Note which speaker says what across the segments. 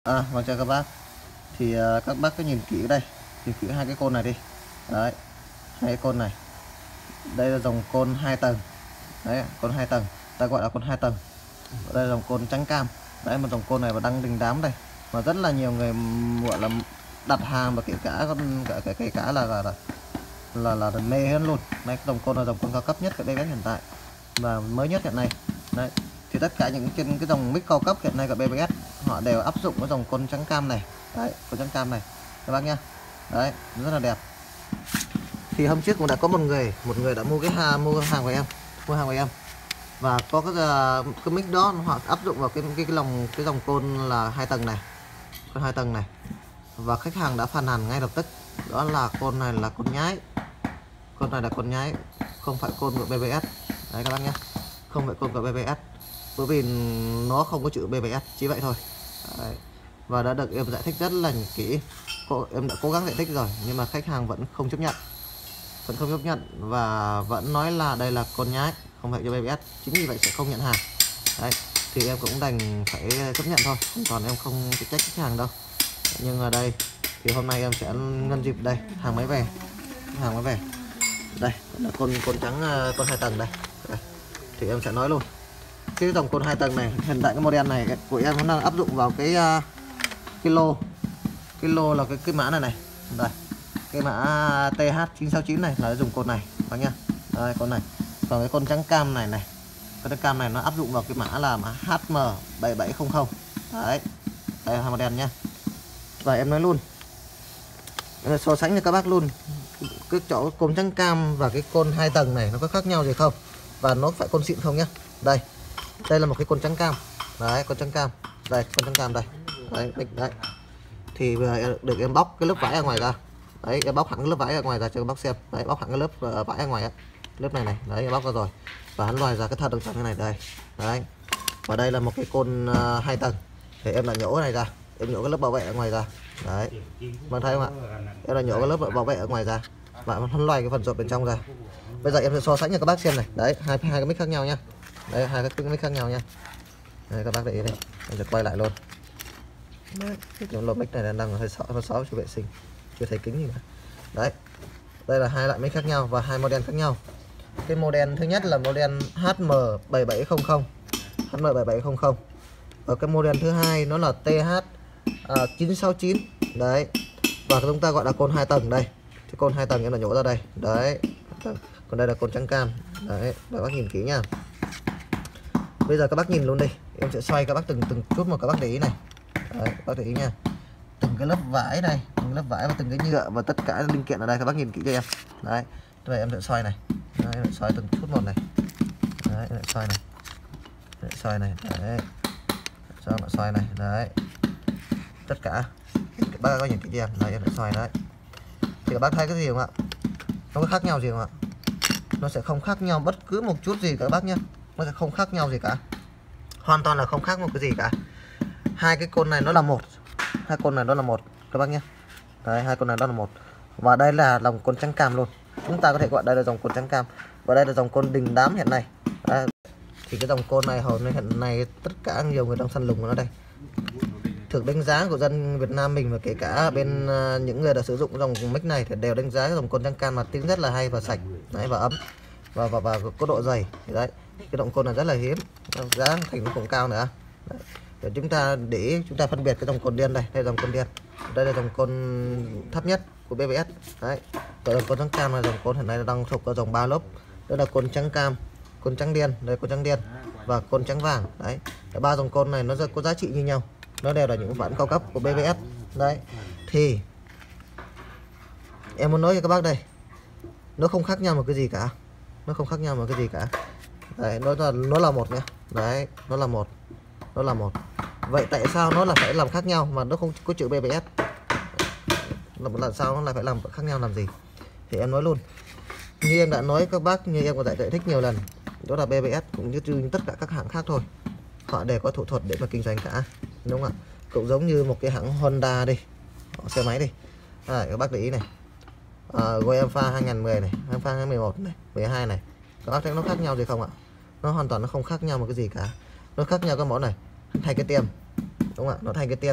Speaker 1: Vâng, chào các bác. Thì các bác cứ nhìn kỹ đây, nhìn kỹ hai cái côn này đi. Đấy, hai cái côn này. Đây là dòng côn 2 tầng. Đấy, côn 2 tầng, ta gọi là côn 2 tầng. Đây là dòng côn trắng cam. Đấy, một dòng côn này mà đang đình đám đây, mà rất là nhiều người gọi là đặt hàng, và kể cả là mê hơn luôn. Đây, dòng côn là dòng côn cao cấp nhất của BBS hiện tại và mới nhất hiện nay. Đấy, thì tất cả những trên cái dòng mic cao cấp hiện nay của BBS họ đều áp dụng cái dòng côn trắng cam này. Đấy, côn trắng cam này các bác nhá. Đấy, rất là đẹp. Thì hôm trước cũng đã có một người đã mua hàng của em, và có cái mic đó họ áp dụng vào cái dòng côn là 2 tầng này, côn 2 tầng này, và khách hàng đã phàn nàn ngay lập tức. Đó là côn này là côn nhái, côn này là côn nhái, không phải côn của BBS. Đấy các bác nhé, không phải côn của BBS, bởi vì nó không có chữ BBS, chỉ vậy thôi. Đấy. Và đã được em giải thích rất là kỹ, em đã cố gắng giải thích rồi, nhưng mà khách hàng vẫn không chấp nhận, và vẫn nói là đây là côn nhái, không phải cho BBS, chính vì vậy sẽ không nhận hàng. Đấy, thì em cũng đành phải chấp nhận thôi, còn em không trách khách hàng đâu. Nhưng ở đây thì hôm nay em sẽ nhân dịp đây, hàng mới về, đây là côn trắng, côn 2 tầng đây. Thì em sẽ nói luôn cái dòng côn 2 tầng này, hiện tại cái model này của em nó đang áp dụng vào cái lô là cái mã này đây, cái mã TH969 này là dùng côn này các nhá. Đây, con này. Còn cái con trắng cam này con trắng cam này nó áp dụng vào cái mã là mã HM7700. Đấy, đây là hai model nhá. Và em nói luôn, em so sánh cho các bác luôn cái chỗ côn trắng cam và cái côn 2 tầng này nó có khác nhau gì không, và nó phải côn xịn không nhá. Đây là một cái côn trắng cam. Đấy, côn trắng cam đây, côn trắng cam đây. Đấy. Thì được em bóc cái lớp vải ở ngoài ra. Đấy, em bóc hẳn cái lớp vải ở ngoài ra cho các bác xem. Đấy, bóc hẳn cái lớp vải ở ngoài á, lớp này. Đấy, em bóc ra rồi, và hắn loài ra cái thật được như này đây. Đấy, và đây là một cái côn 2 tầng. Thì em là nhổ cái này ra, em nhổ cái lớp bảo vệ ở ngoài ra. Đấy, bạn thấy không ạ? Em là nhổ cái lớp bảo vệ ở ngoài ra, và hắn loài cái phần ruột bên trong ra. Bây giờ em sẽ so sánh cho các bác xem này. Đấy, hai cái mic khác nhau nhá. Đây, hai cái mic khác nhau nhá. Đây, các bác để ý đây, em sẽ quay lại luôn. Đấy, cái lô mic này đang hơi xấu cho vệ sinh, chưa thấy kính gì cả. Đấy, đây là hai loại mic khác nhau và hai model khác nhau. Cái model thứ nhất là model HM7700, và cái model thứ hai nó là TH969. Đấy, và chúng ta gọi là côn 2 tầng đây. Thì côn 2 tầng em là nhổ ra đây. Đấy, còn đây là côn trắng cam. Đấy, các bác nhìn kỹ nha. Bây giờ các bác nhìn luôn đi, em sẽ xoay các bác từng chút một, các bác để ý này. Đấy, các bác để ý nha, từng cái lớp vải này, từng lớp vải và từng cái nhựa và tất cả linh kiện ở đây, các bác nhìn kỹ cho em. Đấy, rồi em sẽ xoay này. Đấy, em sẽ xoay từng chút một này. Đấy, em sẽ xoay này, Đấy, xoay này. Đấy, tất cả các bác có nhìn kỹ cho em. Đấy, em sẽ xoay đấy. Thì các bác thấy cái gì không ạ? Nó có khác nhau gì không ạ? Nó sẽ không khác nhau bất cứ một chút gì các bác nhé. Nó sẽ không khác nhau gì cả, hoàn toàn là không khác một cái gì cả. Hai cái côn này nó là một, các bác nhé. Đấy, hai con này đó là một, và đây là dòng côn trắng cam luôn. Chúng ta có thể gọi đây là dòng côn trắng cam, và đây là dòng côn đình đám hiện nay. Đấy, thì cái dòng côn này hầu như hiện nay tất cả nhiều người đang săn lùng của nó đây. Thực đánh giá của dân Việt Nam mình, và kể cả bên những người đã sử dụng dòng mic này thì đều đánh giá cái dòng côn trắng cam là tiếng rất là hay và sạch. Đấy, và ấm và có độ dày. Thì đấy, cái dòng côn này rất là hiếm, giá thành nó cũng cao nữa. Đấy, để chúng ta phân biệt cái dòng côn điên đây. Đây là dòng côn điên, đây là dòng côn thấp nhất của BBS. Đấy, còn dòng côn trắng cam là dòng côn hiện nay đang thuộc vào dòng 3 lớp. Đây là côn trắng cam, côn trắng điên, đây côn trắng điên và côn trắng vàng. Đấy, ba dòng côn này nó có giá trị như nhau, nó đều là những bản cao cấp của BBS. Đấy, thì em muốn nói cho các bác đây, nó không khác nhau một cái gì cả, Đấy, nó là một nhé. Đấy, nó là một. Vậy tại sao nó là phải làm khác nhau mà nó không có chữ BBS? Là sao nó lại phải làm khác nhau làm gì? Thì em nói luôn, như em đã nói các bác, như em có giải thích nhiều lần, đó là BBS cũng như tất cả các hãng khác thôi, họ đều có thủ thuật để mà kinh doanh cả, đúng không ạ? Cũng giống như một cái hãng Honda đi, xe máy đi. Các bác để ý này, Alpha 2010 này, Alpha 2011 này, 12 này, các bác thấy nó khác nhau gì không ạ? Nó hoàn toàn nó không khác nhau một cái gì cả. Nó khác nhau cái món này, thay cái tiêm, đúng không ạ? Nó thay cái tiêm,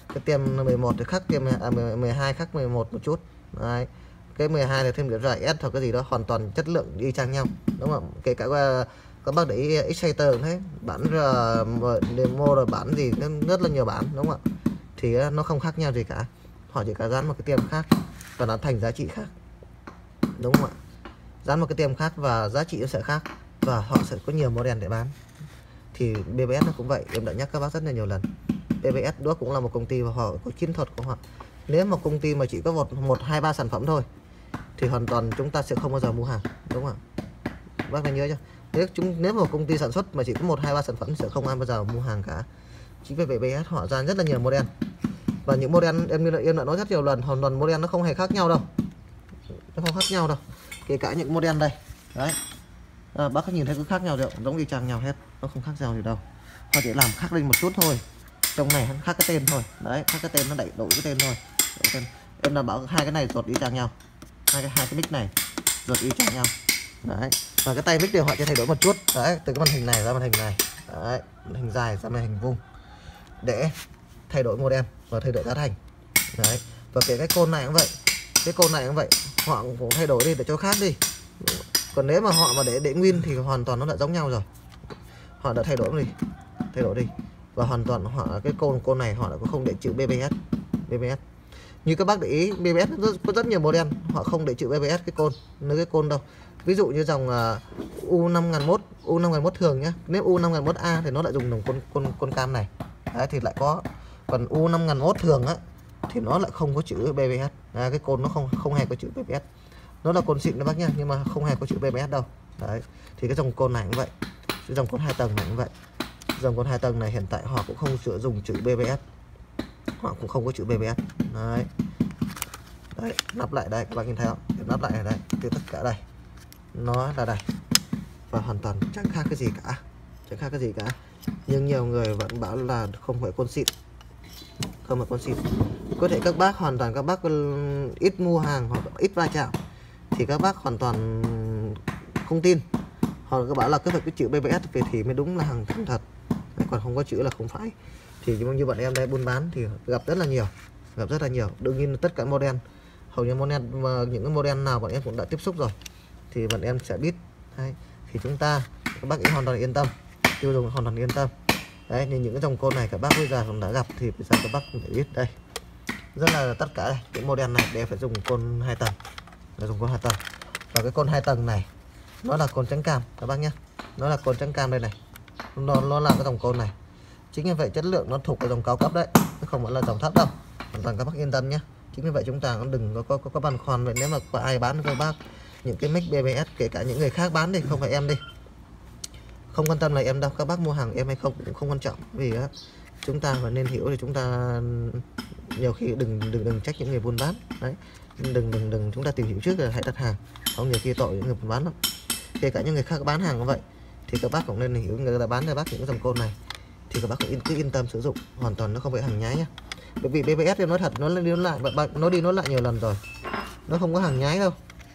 Speaker 1: cái tem 11 thì khác tem 12 khác 11 một chút. Đấy. Cái 12 thì thêm điểm RS hoặc cái gì đó, hoàn toàn chất lượng y chang nhau, đúng không? Kể cả các bác để ý Exciter cũng thế, bản demo rồi bản gì rất là nhiều bản, đúng không ạ? Thì nó không khác nhau gì cả, họ chỉ cả dán một cái tem khác và nó thành giá trị khác, đúng không ạ? Dán một cái tem khác và giá trị nó sẽ khác, và họ sẽ có nhiều model để bán. Thì BBS nó cũng vậy, em đã nhắc các bác rất là nhiều lần. BBS đó cũng là một công ty và họ có chiến thuật của họ. Nếu mà công ty mà chỉ có một 2 3 sản phẩm thôi thì hoàn toàn chúng ta sẽ không bao giờ mua hàng, đúng không ạ? Bác nên nhớ chưa? Nếu mà công ty sản xuất mà chỉ có 1 2 3 sản phẩm sẽ không ai bao giờ mua hàng cả. Chính vì vậy BBS họ ra rất là nhiều model. Và những model em đã nói rất nhiều lần, hoàn toàn model nó không hề khác nhau đâu. Nó không khác nhau đâu. Kể cả những model đây. Đấy. Bác có nhìn thấy có khác nhau đâu, giống y chang nhau hết, nó không khác nhau gì đâu. Họ chỉ làm khác lên một chút thôi. Trong này khác cái tên thôi. Đấy, khác cái tên nó đổi cái tên thôi. Em đảm bảo hai cái này ruột y chang nhau. Hai cái mic này ruột y chang nhau. Đấy. Và cái tay mic đều họ chỉ thay đổi một chút. Đấy, từ cái màn hình này ra màn hình này. Đấy, màn hình dài ra màn hình vuông. Để thay đổi model và thay đổi giá thành. Đấy. Và cái côn này cũng vậy. Cái côn này cũng vậy, họ cũng thay đổi đi để cho khác đi. Còn nếu mà họ mà để nguyên thì hoàn toàn nó đã giống nhau rồi. Họ đã thay đổi đi. Và hoàn toàn họ cái côn này họ đã không để chữ BBS. Như các bác để ý, BBS có rất nhiều model họ không để chữ BBS cái côn đâu. Ví dụ như dòng U5001 thường nhé. Nếu U5001A thì nó lại dùng con cam này. Đấy, thì lại có. Còn U5001 thường á thì nó lại không có chữ BBS. Cái côn nó không hề có chữ BBS. Nó là côn xịn các bác nhá, nhưng mà không hề có chữ BBS đâu. Đấy. Thì cái dòng côn này cũng vậy. Cái dòng côn 2 tầng này cũng vậy. Dòng côn 2 tầng này hiện tại họ cũng không sử dụng chữ BBS. Họ cũng không có chữ BBS. Đấy. Đấy, nắp lại đây các bác nhìn thấy không? Nắp lại ở đây, từ tất cả đây. Nó là đây. Và hoàn toàn chẳng khác cái gì cả. Nhưng nhiều người vẫn bảo là không phải côn xịn. Không phải côn xịn. Có thể các bác ít mua hàng hoặc ít va chạm thì các bác hoàn toàn không tin. Họ cứ bảo là cứ phải cái chữ BBS về thì mới đúng là hàng thật. Còn không có chữ là không phải. Thì như bọn em đây buôn bán thì gặp rất là nhiều. Đương nhiên tất cả model, hầu như những cái model nào bọn em cũng đã tiếp xúc rồi thì bọn em sẽ biết. Đấy. Thì các bác hoàn toàn yên tâm, tiêu dùng hoàn toàn yên tâm. Đấy, như những cái dòng côn này các bác bây giờ cũng đã gặp thì bây giờ các bác cũng phải biết đây. Rất là tất cả đây, cái model này đều phải dùng côn 2 tầng. Và cái côn 2 tầng này nó là côn trắng cam các bác nhé. Nó là côn trắng cam đây này. Nó là cái dòng côn này. Chính vì vậy chất lượng nó thuộc cái dòng cao cấp đấy, không phải là dòng thấp đâu. Hoàn toàn các bác yên tâm nhé. Chính vì vậy chúng ta cũng đừng có băn khoăn vậy. Nếu mà có ai bán cho bác những cái mic BBS, kể cả những người khác bán đi, không phải em đi, không quan tâm là em đâu, các bác mua hàng em hay không cũng không quan trọng. Vì chúng ta phải nên hiểu thì chúng ta nhiều khi đừng trách những người buôn bán. Đấy, đừng chúng ta tìm hiểu trước rồi hãy đặt hàng. Không, nhiều khi tội những người buôn bán lắm. Kể cả những người khác bán hàng cũng vậy, thì các bác cũng nên hiểu người ta bán cho bác những dòng côn này thì các bác cứ yên tâm sử dụng, hoàn toàn nó không phải hàng nhái nhá. Bởi vì BBS em nói thật, nó đi nói lại nhiều lần rồi, nó không có hàng nhái đâu,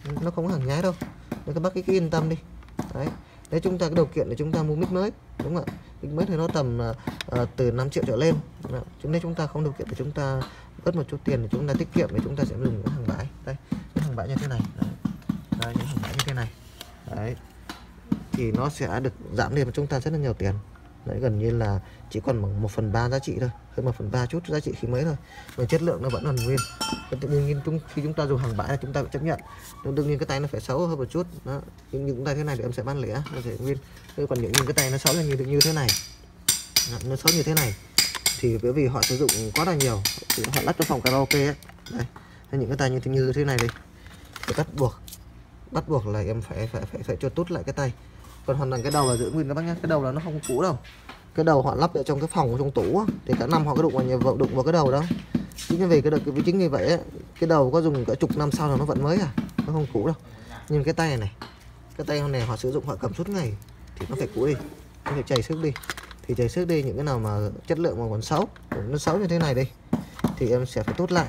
Speaker 1: nên các bác cứ yên tâm đi. Đấy, nếu chúng ta có điều kiện để chúng ta mua mic mới, đúng không ạ? Mic mới thì nó tầm từ 5 triệu trở lên. Nếu chúng ta không điều kiện thì chúng ta bớt một chút tiền để chúng ta tiết kiệm, thì chúng ta sẽ dùng những hàng bãi. Đây, những hàng bãi như thế này. Đây, những hàng bãi như thế này. Đấy, thì nó sẽ được giảm đi cho chúng ta rất là nhiều tiền. Đấy, gần như là chỉ còn bằng 1/3 giá trị thôi, hơn 1/3 chút giá trị khi mới thôi, mà chất lượng nó vẫn còn nguyên. Đương nhiên khi chúng ta dùng hàng bãi là chúng ta phải chấp nhận. Đương nhiên cái tay nó phải xấu hơn một chút. Đó, những tay thế này thì em sẽ bán lẻ, nó sẽ nguyên. Còn những cái tay nó xấu là như thế này, nó xấu như thế này thì bởi vì họ sử dụng quá là nhiều, họ lắp trong phòng karaoke ấy. Đây, những cái tay như thế này đi thì bắt buộc là em phải cho tút lại cái tay. Còn hoàn toàn cái đầu là giữ nguyên các bác nhé. Cái đầu là nó không cũ đâu. Cái đầu họ lắp ở trong cái phòng trong tủ á, thì cả năm họ có đụng vào cái đầu đó. Chính vì vậy ấy, cái đầu có dùng cả chục năm sau là nó vẫn mới nó không cũ đâu. Nhưng cái tay này họ sử dụng, họ cầm suốt ngày thì nó phải cũ đi, nó phải chảy xước đi. Thì chảy xước đi, những cái nào mà chất lượng mà còn xấu, nó xấu như thế này đi thì em sẽ phải tút lại.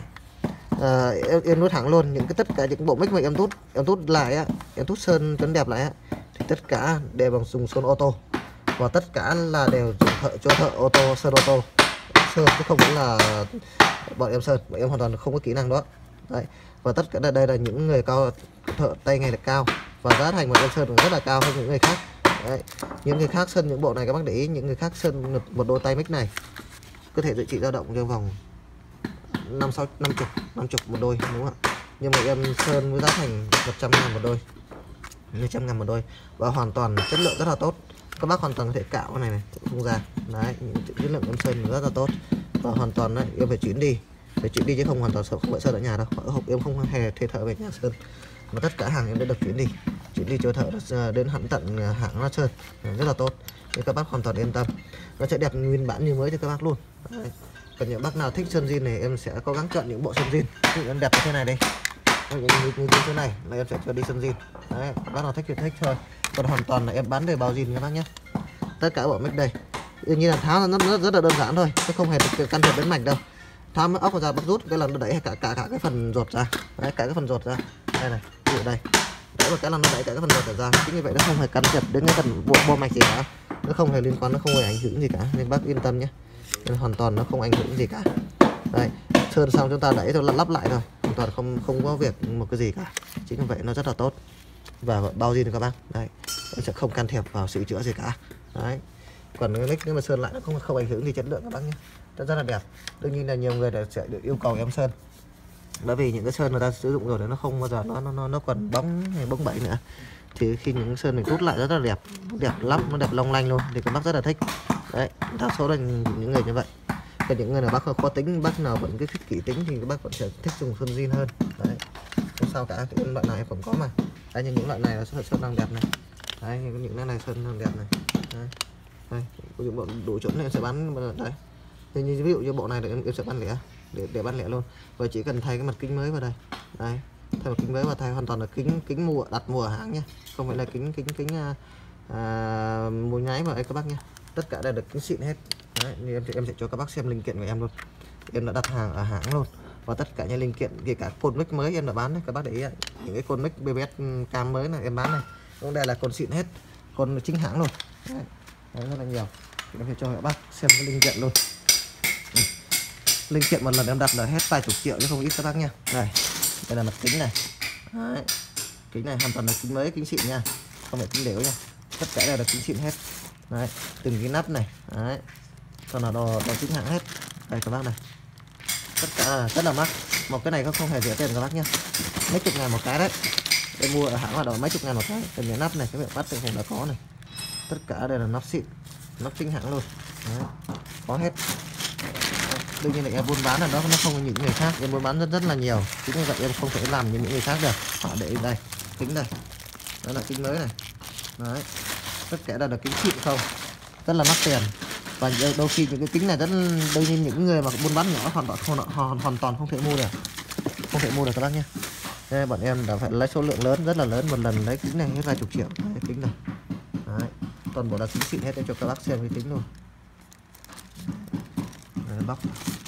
Speaker 1: Em nói thẳng luôn, tất cả những bộ mic mà em tút lại á, em tút sơn chấn đẹp lại á, thì tất cả đều bằng dùng sơn ô tô, và tất cả là đều cho thợ ô tô, sơn sơn chứ không phải là bọn em sơn, bọn em hoàn toàn không có kỹ năng đó đấy. Và tất cả đây là những người cao thợ tay nghề là cao và giá thành bọn em sơn rất là cao hơn những người khác đấy. Những người khác sơn những bộ này các bác để ý, những người khác sơn một đôi tay mic này có thể dự trị dao động trong vòng 50 một đôi đúng không ạ? Nhưng mà em sơn với giá thành 100.000 một đôi, 100.000 một đôi và hoàn toàn chất lượng rất là tốt. Các bác hoàn toàn có thể cạo cái này không ra đấy, những chất lượng em sơn rất là tốt và hoàn toàn đấy, em phải chuyển đi chứ không hoàn toàn không phải sơn ở nhà đâu. Ở hộp em không hề thuê thợ về nhà sơn, mà tất cả hàng em đã được chuyển đi cho thợ đến hẳn tận hãng nó sơn rất là tốt, nên các bác hoàn toàn yên tâm, nó sẽ đẹp nguyên bản như mới cho các bác luôn đấy. Còn những bác nào thích sơn zin này em sẽ cố gắng chọn những bộ sơn zin em đẹp như thế này đây, như thế này là em sẽ cho đi sơn zin đấy. Bác nào thích thì thích thôi, còn hoàn toàn là em bán về bao zin các bác nhé. Tất cả bộ mic đây đương nhiên là tháo nó rất là đơn giản thôi, chứ không hề được can thiệp đến mạch đâu. Tháo ốc ra bác rút cái lần nó đẩy cả cái phần ruột ra đấy, cả cái phần ruột ra đây này, ví dụ đây đẩy một cái là nó đẩy cả cái phần ruột ra, chính như vậy nó không hề can thiệp đến cái phần bộ mạch gì cả, nó không hề liên quan, nó không hề ảnh hưởng gì cả, nên bác yên tâm nhé. Nên hoàn toàn nó không ảnh hưởng gì cả đây. Sơn xong chúng ta đẩy thôi, lắp lại thôi, hoàn toàn không có việc một cái gì cả, chính vì vậy nó rất là tốt và bao zin các bác đấy, nó sẽ không can thiệp vào sửa chữa gì cả đấy. Còn cái mic nếu mà sơn lại nó không ảnh hưởng gì chất lượng các bác nhé, rất là đẹp. Đương nhiên là nhiều người sẽ được yêu cầu em sơn, bởi vì những cái sơn người ta sử dụng rồi nó không bao giờ nó còn bóng hay bóng bẩy nữa, thì khi những sơn này rút lại rất là đẹp lắm, nó đẹp long lanh luôn, thì các bác rất là thích đấy. Đa số là những người như vậy. Còn những người nào bác khó tính, bác nào vẫn cái thích kỹ tính thì các bác vẫn sẽ thích dùng sơn zin hơn đấy, không sao cả. Thì loại này cũng có mà đấy, những loại này là sơn đang đẹp này đấy, những cái này sơn đang đẹp này đấy. Đây, đủ chuẩn em sẽ bán đấy. Thì như ví dụ như bộ này thì em sẽ bán lẻ để bán lẻ luôn, và chỉ cần thay cái mặt kính mới vào đây đấy, thay mặt kính mới và thay hoàn toàn là kính mua đặt mua ở hãng nhé, không phải là kính mua nháy vào đây các bác nhé. Tất cả đều được kính xịn hết đấy. Như em sẽ cho các bác xem linh kiện của em luôn, em đã đặt hàng ở hãng luôn, và tất cả những linh kiện kể cả côn mic mới em đã bán đấy, các bác để ý ấy. Những cái côn mic BBS cam mới này em bán này, cũng đây là côn xịn hết, côn chính hãng luôn đấy. Đấy, rất là nhiều. Em sẽ cho các bác xem cái linh kiện luôn. Linh kiện một lần em đặt là hết vài chục triệu chứ không ít các bác nha. Đây là mặt kính này đấy. Kính này hoàn toàn là kính mới, kính xịn nha, không phải kính đểu nha, tất cả đều là kính xịn hết đấy. Từng cái nắp này đấy, còn là đồ chính hãng hết đây các bác này, tất cả là rất là mắc. Một cái này không hề rẻ tiền các bác nhá, mấy chục ngàn một cái đấy. Em mua ở hãng là đồ mấy chục ngàn một cái. Từng cái nắp này các bạn bắt từng đã có này, tất cả đây là nắp xịn, nắp chính hãng luôn đấy, có hết. Đương nhiên là em buôn bán là đó, nó không có những người khác, em buôn bán rất là nhiều, chính vì vậy em không thể làm như những người khác được. Họ để đây kính đây, đó là kính mới này đấy, tất cả đều là kính xịn không, rất là mắc tiền. Và đôi khi những cái kính này rất đương nhiên những người mà buôn bán nhỏ hoàn toàn không thể mua được các bác nhé. Đây, bọn em đã phải lấy số lượng lớn, rất là lớn, một lần lấy kính này hết vài chục triệu đấy, kính này đấy, toàn bộ là kính xịn hết. Em cho các bác xem cái kính luôn đấy, bóc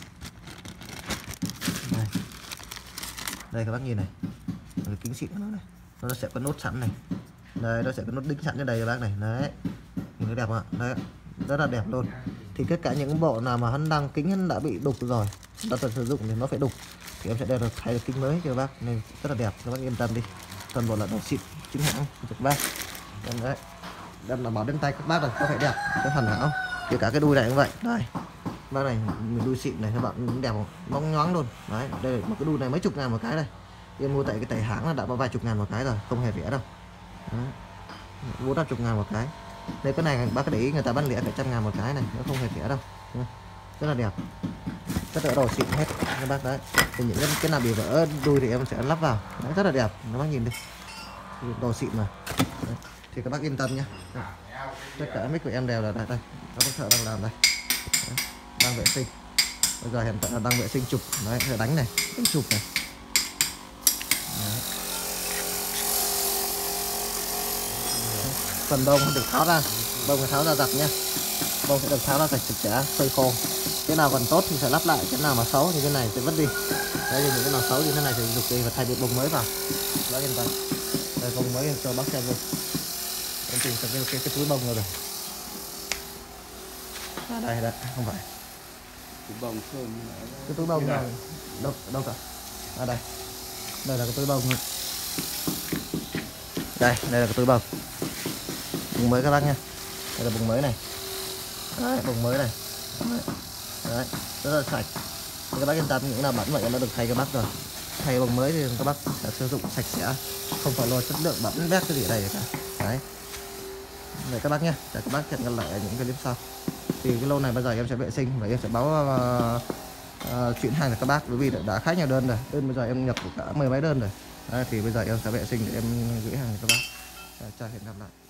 Speaker 1: đây các bác nhìn này, cái kính xịn của nó này, nó sẽ có nốt sẵn này đây, nó sẽ có nốt đính sẵn trên đây các bác này đấy, nhìn thấy đẹp không ạ? Đấy, rất là đẹp luôn. Thì tất cả những bộ nào mà hắn đăng kính hắn đã bị đục rồi, ta sử dụng thì nó phải đục, thì em sẽ đều được thay được kính mới cho các bác, nên rất là đẹp, các bác yên tâm đi. Toàn bộ là đồ xịn chính hãng cho các bác đấy, đem đảm bảo đến tay các bác rồi, có phải đẹp cho hoàn hảo. Kể cả cái đuôi này cũng vậy đây, bác này đuôi xịn này các bạn, đẹp không, bóng nhoáng luôn đấy. Đây một cái đuôi này mấy chục ngàn một cái đây, em mua tại cái hãng là đã có vài chục ngàn một cái rồi, không hề rẻ đâu, 450 ngàn một cái. Đây cái này bác để ý người ta bán lẻ phải 100.000 một cái này, nó không hề rẻ đâu, rất là đẹp, tất cả đồ xịn hết các bác đấy. Thì những cái nào bị vỡ đuôi thì em sẽ lắp vào đấy, rất là đẹp, các bác nhìn đi, đồ xịn mà đấy. Thì các bác yên tâm nhé. Tất cả mic của em đều là đây, các bác thợ đang làm đây đấy, đang vệ sinh, bây giờ hiện tại là đang vệ sinh chụp đấy, đánh này, đánh chụp này đấy. Phần bông được tháo ra, bông phải tháo ra giặt nhé, bông sẽ được tháo ra sạch sạch sẽ, phơi khô. Cái nào còn tốt thì sẽ lắp lại, cái nào mà xấu thì cái này sẽ vứt đi. Đây thì những cái nào xấu thì cái này sẽ dục đi và thay được bông mới vào. Bác yên tâm. Đây bông mới cho bác xem luôn. Em tìm cái túi bông rồi. Đây không phải.
Speaker 2: Cái bông thơm.
Speaker 1: Cái túi bông này đâu đâu cả. À đây. Đây là cái túi bông. Đây là cái túi bông. Bông mới các bác nha. Đây là bông mới này. Đấy, bông mới này. Đấy, rất là sạch. Các bác yên tâm, những nào bẩn vậy em đã được thay các bác rồi. Thay bông mới thì các bác sẽ sử dụng sạch sẽ, không phải lo chất lượng bẩn bét cái gì ở đây cả. Đấy. Vậy các bác nhé, để các bác hẹn gặp lại ở những clip sau. Thì cái lô này bây giờ em sẽ vệ sinh và em sẽ báo chuyển hàng cho các bác, bởi vì đã khá nhiều đơn rồi. Đơn bây giờ em nhập cả 10 mấy đơn rồi. Đấy, thì bây giờ em sẽ vệ sinh để em gửi hàng cho các bác. Chào hẹn gặp lại.